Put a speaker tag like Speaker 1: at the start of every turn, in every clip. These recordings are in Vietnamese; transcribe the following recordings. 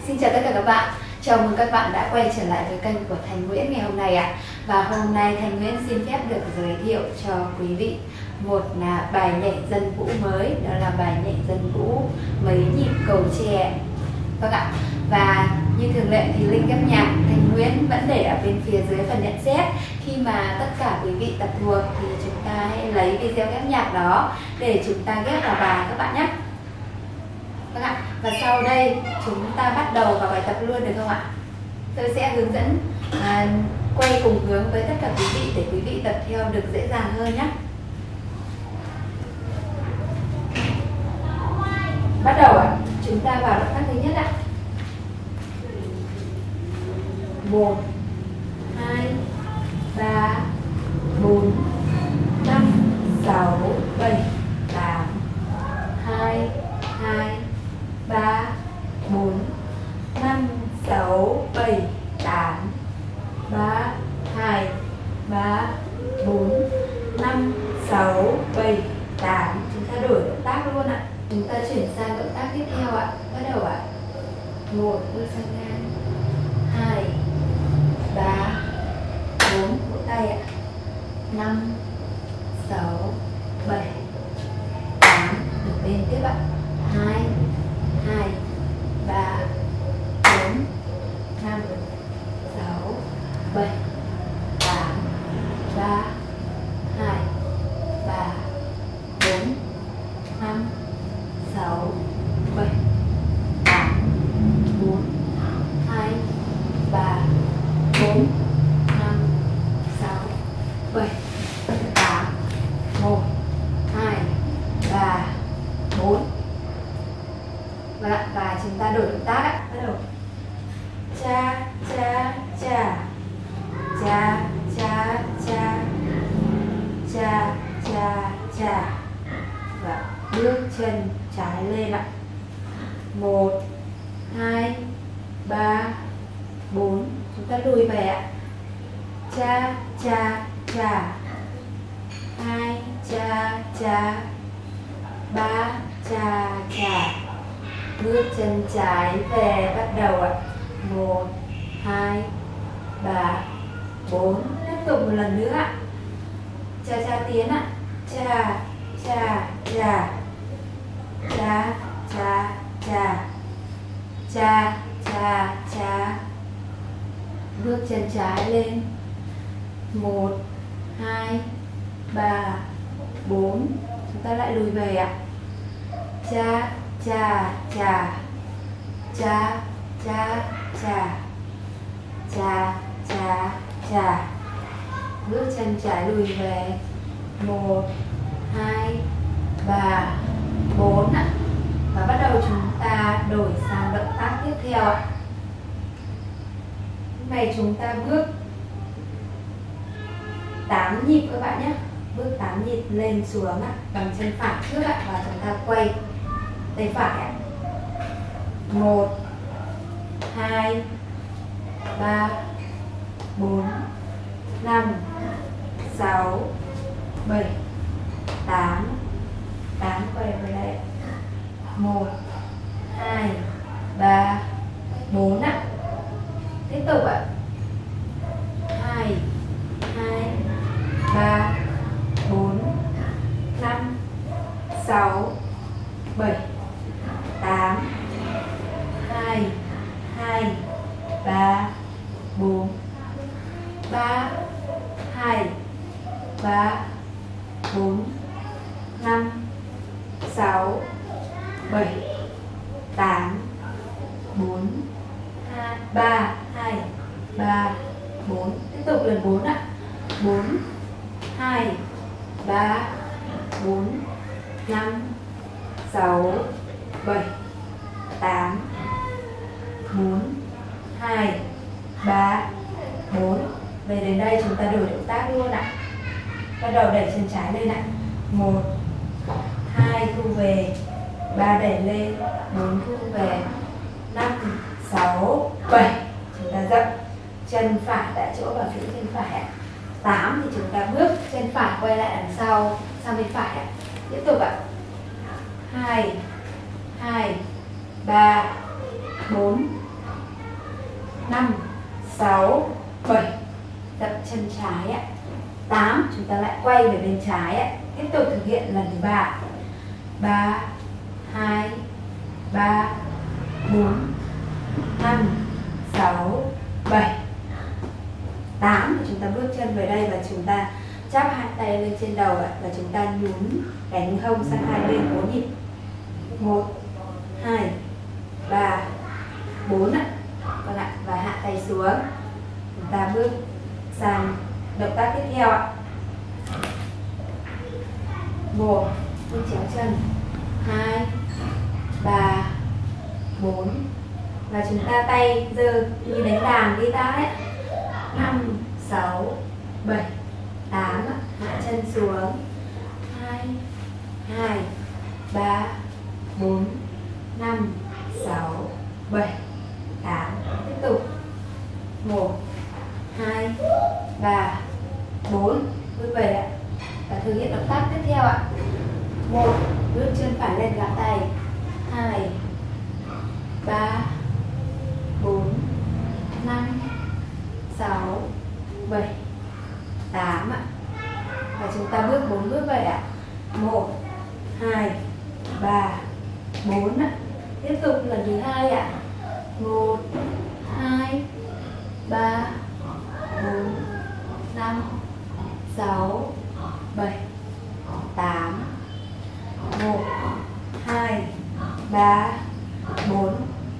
Speaker 1: Xin chào tất cả các bạn. Chào mừng các bạn đã quay trở lại với kênh của Thành Nguyễn ngày hôm nay ạ. Và hôm nay Thành Nguyễn xin phép được giới thiệu cho quý vị một bài nhảy dân vũ mới, đó là bài nhảy dân vũ mấy nhịp cầu tre. Vâng ạ. Và như thường lệ thì link ghép nhạc Thành Nguyễn vẫn để ở bên phía dưới phần nhận xét. Khi mà tất cả quý vị tập thuộc thì chúng ta hãy lấy video ghép nhạc đó để chúng ta ghép vào bài các bạn nhé. Vâng ạ. Và sau đây chúng ta bắt đầu vào bài tập luôn được không ạ? Tôi sẽ hướng dẫn quay cùng hướng với tất cả quý vị để quý vị tập theo được dễ dàng hơn nhé. Bắt đầu ạ. Chúng ta vào động tác thứ nhất ạ. 1 2 3 4 5 6 7 8 2 2 3 4 5 6 7 8 3 2 3 4 5 6 7 8. Chúng ta đổi động tác luôn ạ. Chúng ta chuyển sang động tác tiếp theo ạ. Bắt đầu ạ. 1 bước sang ngang, 2 3 4 vỗ tay ạ, 5 6 7 8 được bên tiếp ạ. 2 2 3 4 5 6 7 8 3 2 3 4 5 6 7 8 4 2 3 4 5 6 7 8 1 2 3 4. Và chúng ta đổi động tác ạ. Bắt đầu. Cha cha cha cha cha cha cha cha cha. Và bước chân trái lên ạ. 1 2 3 4. Chúng ta lùi về ạ. Cha cha cha. 2 cha cha. 3 cha cha. Bước chân trái về, bắt đầu ạ. 1 2 3 4. Tiếp tục một lần nữa ạ. Cha cha tiến ạ. Cha cha cha. Cha cha cha. Cha cha cha. Bước chân trái lên. 1 2 3 4. Chúng ta lại lùi về ạ. Cha cha cha. Cha cha cha. Cha cha cha. Bước chân trái lùi về. 1 2 3 4 ạ. Và bắt đầu chúng ta đổi sang động tác tiếp theo ạ. Lúc này chúng ta bước 8 nhịp các bạn nhé. Bước 8 nhịp lên xuống ạ, bằng chân phải trước ạ, và chúng ta quay tay phải ạ. 1 2 3 4 5 6 7 8. 8 quay về đây. 1 2 3 4 ạ. Tiếp tục ạ. 2 2 3 4 5 6 7 8 2 2 3 4 3 2 3 4 5 6 7 8 4 2 3 2 3 4. Tiếp tục lần 4 ạ. 4 2 3 4 5 6 7 8 4 2 3 4. Về đến đây chúng ta đổi động tác luôn ạ. Bắt đầu đẩy chân trái lên ạ. 1 2 thu về, 3 đẩy lên, 4 thu về, 5 6 7. Chúng ta dậm chân phải tại chỗ và phía chân phải ạ. 8 thì chúng ta bước chân phải quay lại đằng sau sang bên phải ạ. Tiếp tục ạ. 2 2 3 4 quay về bên trái ạ. Tiếp tục thực hiện lần thứ 3. 3 2 3 4 5 6 7 8. Chúng ta bước chân về đây và chúng ta chắp hai tay lên trên đầu ạ, và chúng ta nhún cánh hông sang hai bên 4 nhịp. 1 2 3 4 ạ. Vâng ạ, và hạ tay xuống. Chúng ta bước sang động tác tiếp theo ạ. 1 bước chéo chân, 2 3 4, và chúng ta tay giơ như đánh đàn guitar ấy. 5 6 7 8, hạ chân xuống. 2 2 3 4 5 6 7 8. Tiếp tục. 1 2 3 4, bước về ạ. Và thực hiện động tác tiếp theo ạ. 1 bước chân phải lên gạt tay. 2 3 4 5 6 7 8 ạ. Và chúng ta bước 4 bước về ạ. 1 2 3 4 ạ. Tiếp tục lần thứ 2 ạ. 1 2 3 4 5 6 7 8. 1 2 3 4.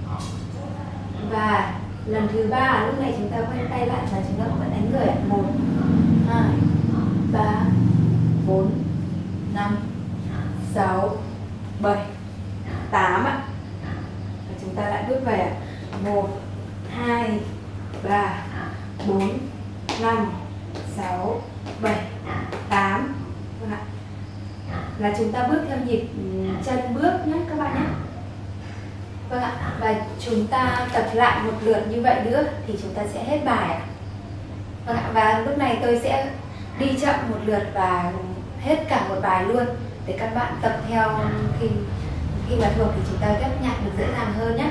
Speaker 1: Và lần thứ 3 lúc này chúng ta quay tay lại và chúng ta vẫn đánh người ạ. 1 2 3 4 5 6 7 8 ạ. Và chúng ta lại bước về ạ. 1 2 3 4 5 6 7 8. Vâng ạ. Là chúng ta bước theo nhịp chân bước nhé các bạn nhé. Vâng ạ. Và chúng ta tập lại một lượt như vậy nữa thì chúng ta sẽ hết bài ạ. Vâng ạ. Và lúc này tôi sẽ đi chậm một lượt và hết cả một bài luôn để các bạn tập theo, khi mà thuộc thì chúng ta ghép nhạc được dễ dàng hơn nhé.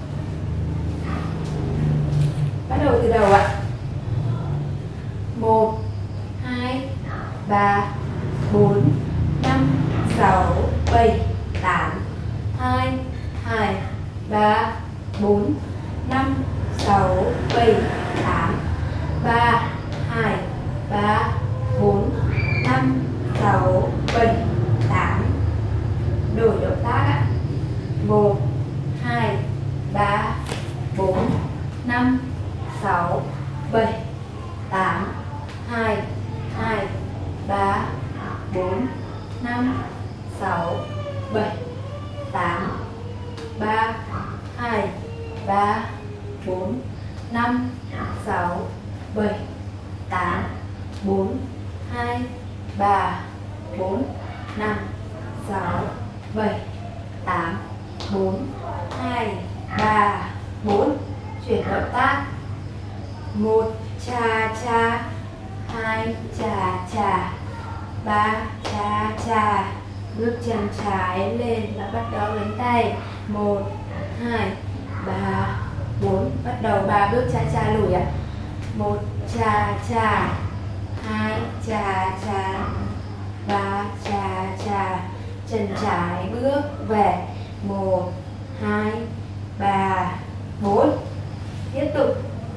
Speaker 1: Bắt đầu từ đầu ạ. 1 2 3 4 5 6 7 8. 2 2 3 4 5 6 7 8. 3 2 3 4 5 6 7 8. Đổi động tác ạ. 1 2 3 4 5 6 7 8. 2 2 3 4 5 6 7 8. 3 2 3 4 5 6 7 8. 4 2 3 4 5 6 7 8. 4 2 3 4. Chuyển động tác. 1 cha cha, 2 cha cha, 3 cha cha. Bước chân trái lên và bắt đầu đánh tay. 1 2 3 4. Bắt đầu 3 bước cha cha lùi ạ. 1 cha cha, 2 cha cha, 3 cha cha. Chân trái bước về. 1 2 3 4. Tiếp tục.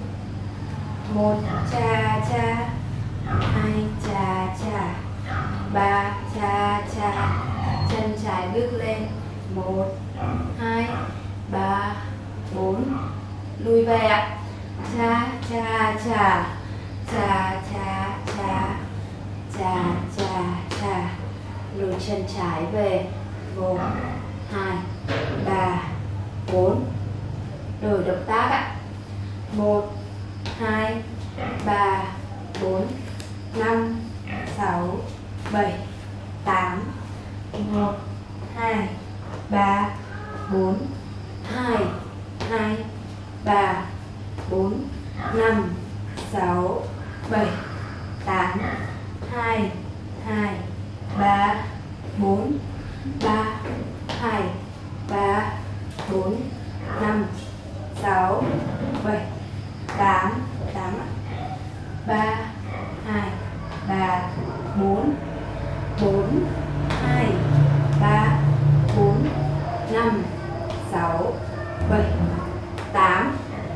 Speaker 1: 1 cha cha, 2 cha cha, 3 cha cha. Chân trái bước lên. 1 2 3 4. Lùi về ạ. Cha cha cha, cha cha cha, cha cha cha. Lùi chân trái về. 1 2 3 4. Đổi động tác ạ. 1 2 3 4 5 6 7 8. 1 2 3 4 2 2 3 4 5 6 7 8. 2 2 3 4 3 2 3 4 5 6 7 8. 8 ạ. 3 2 3 4. 7, 8,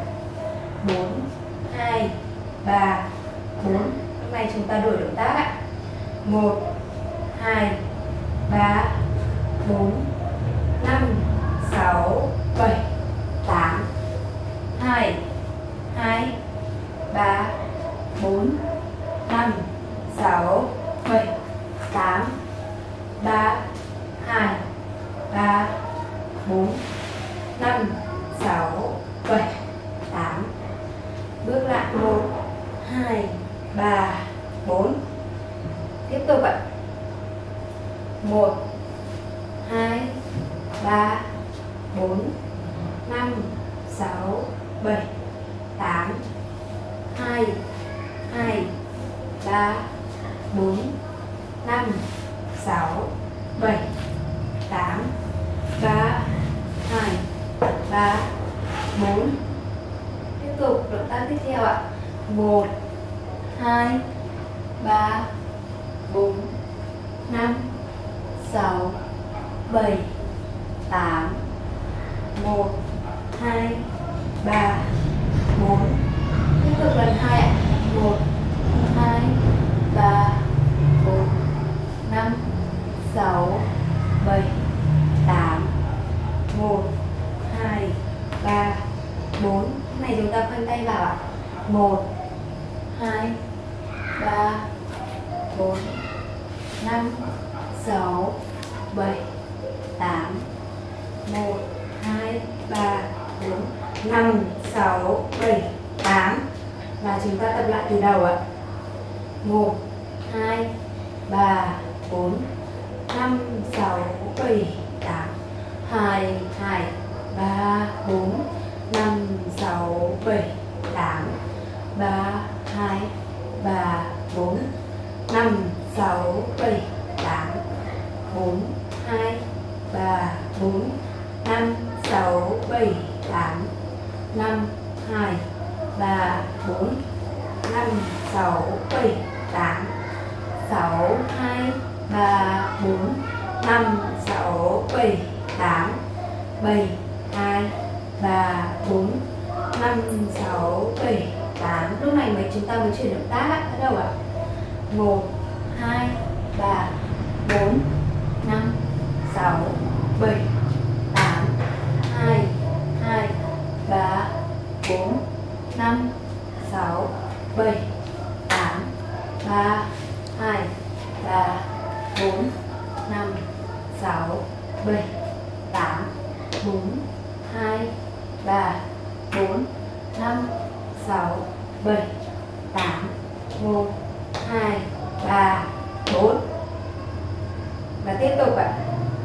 Speaker 1: 4, 2, 3, 4. Lúc này chúng ta đổi động tác ạ. 1, 2, 3, 4, 5, 6, 7, 8, 2, 2, 3, 4, 5, 6, 7, 8, 3, 2, 3, 4, 5, 6, 7, 8. Bước lại 1, 2, 3, 4. Tiếp tục ạ. 1, 2, 3, 4, 5, 6, 7, 8, 2, 2, 3, 4, 5, 6, 7, 8, 3, 2, 3, 4. Tiếp tục động tác tiếp theo ạ. 1, 2, 3, 4, 5, 6, 7, 8, 1, 2, 3, 4. Tiếp tục lần 2 ạ. 1, 2, 3, 4, 5, 6, 7, 8, 1, 2, 3, 4. Này chúng ta khoanh tay vào ạ. 1, 2, 3, 4, 5, 6, 7, 8, 1, 2, 3, 4, 5, 6, 7, 8. Và chúng ta tập lại từ đầu ạ. 1, 2, 3, 4, 5, 6, 7, 8, 2, 2, 3, 4, 5, 6, 7, 8, 3, 2, 3, 4, 5, 6, 7, 8, 4, 2, 3, 4, 5, 6, 7, 8, 5, 2, 3, 4, 5, 6, 7, 8, 6, 2, 3, 4, 5, 6, 7, 8, 7, 2, 3, 4, 5, 6, 7, 8. Lúc này chúng ta mới chuyển động tác ạ. Bắt đầu ạ. 1, 2, 3, 4, 5, 6, 7, 8, 2, 2, 3, 4, 5, 6, 7, 8, 3, 2, 3, 4, 5, 6, 7, 8, 4, 2, 3, 4, 5, 6, 7, 8, 1, 2, 3, 4. Và tiếp tục ạ.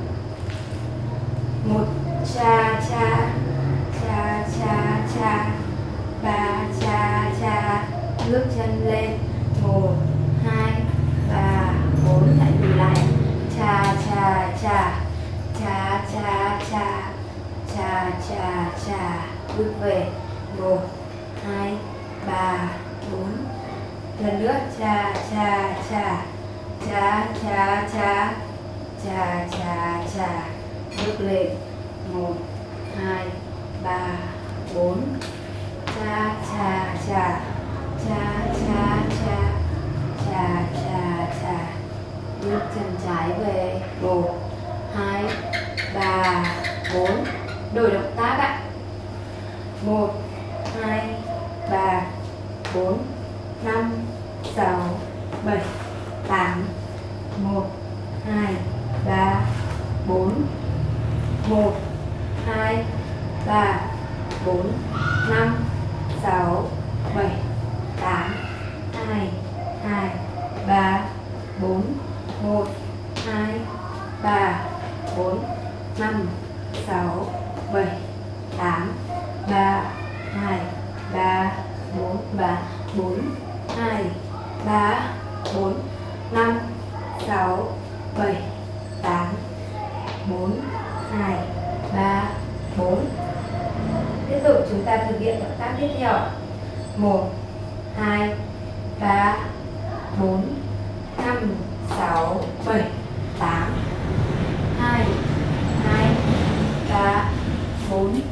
Speaker 1: 1, cha cha cha cha cha, 3 cha cha, ngước chân lên. 1, 2, 3, 4. Lại lùi lại. Cha cha cha cha cha cha cha cha cha, bước về. 1, 2, 3, 4. Lần nữa. Cha cha cha cha cha cha cha cha cha, bước lên. 1, 2, 3, 4. Cha cha cha cha cha cha cha cha cha, bước chân trái về. 1, 2, 3, 4. Đổi động tác ạ. 1, 2, 3, 4, 5, 6, 7, 8, 1, 2, 3, 4, 1, 2, 3, 4, 5, 6, 7, 8, 2, 2, 3, 4, 1, 2, 3, 4, 5, 6, 7, 8, 3, 2, 3, 4 và 4, 2, 3, 4, 5, 6, 7, 8, 4, 2, 3, 4. Tiếp tục chúng ta thực hiện động tác tiếp theo. 1, 2, 3, 4, 5, 6, 7, 8, 2, 2, 3, 4,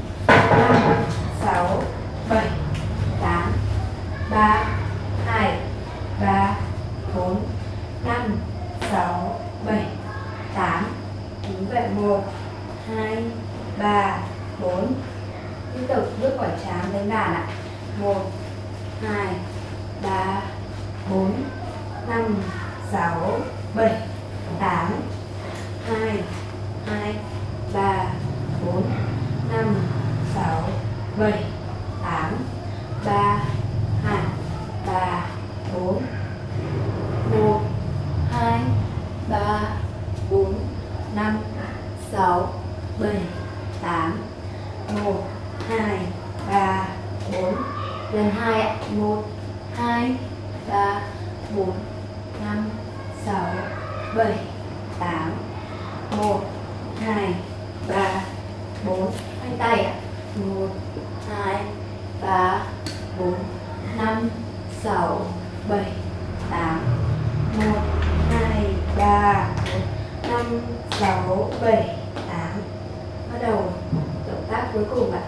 Speaker 1: 5, 6, 7, 8, 3, 2, 3, 4, 5, 6, 7, 8. Đúng vậy. 1, 2, 3, 4. Tiếp tục bước quả trám đến đàn ạ. 1, 2, 3, 4, 5, 6, 7, 8. 2, 2, 3, 4, 5, 6, 7, 8. 3, 2, 3, 4. 1, 2, 3, 4, 5, 6, 7, 8. 1, 2, 3, 4. Lần 2 ạ. 1, 2, 3, 4, 5, 6, 7, 8. 1, 2, 3, 4. Khoanh tay ạ. 1, 2, 3, 4, 5, 6, 7, 8. 1, 2, 3, 4, 5, 6, 7, 8. Bắt đầu động tác cuối cùng ạ.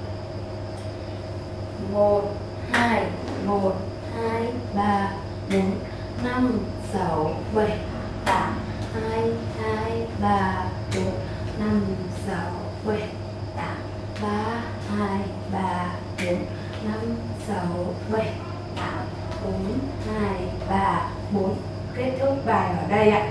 Speaker 1: 1, 2, 1, 2, 3, 4, 5, 6, 7, 8. 2, 2, 3, 4, 5, 6, 7, 8. 3, 2, 3, 4, 5, 6, 7, 8. 4, 2, 3, 4. Kết thúc bài ở đây ạ.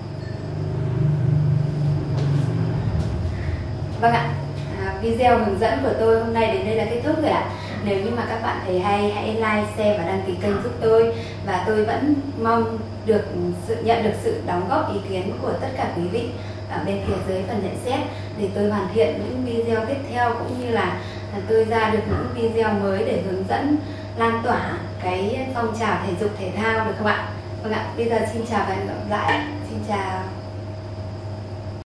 Speaker 1: Vâng ạ, video hướng dẫn của tôi hôm nay đến đây là kết thúc rồi ạ. Nếu như mà các bạn thấy hay, hãy like, share và đăng ký kênh giúp tôi. Và tôi vẫn mong nhận được sự đóng góp ý kiến của tất cả quý vị ở bên phía dưới phần nhận xét, để tôi hoàn thiện những video tiếp theo, cũng như là tôi ra được những video mới để hướng dẫn lan tỏa cái phong trào thể dục thể thao, được không ạ? Vâng ạ, bây giờ xin chào và hẹn gặp lại. Xin chào.